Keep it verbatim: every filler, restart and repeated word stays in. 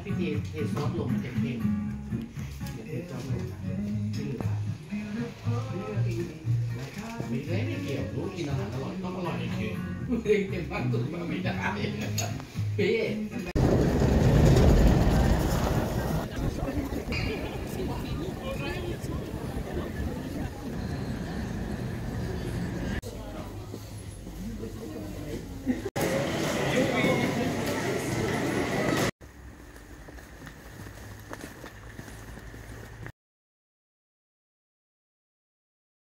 พี่เทเทซอสลงมันจะเค็มเดี๋ยวเทซอสลงนะที่เหลือไม่ได้ไม่เกี่ยวรู้กินอาหารอร่อยต้องอร่อยเองเค็มมากสุดมาไม่ได้พี่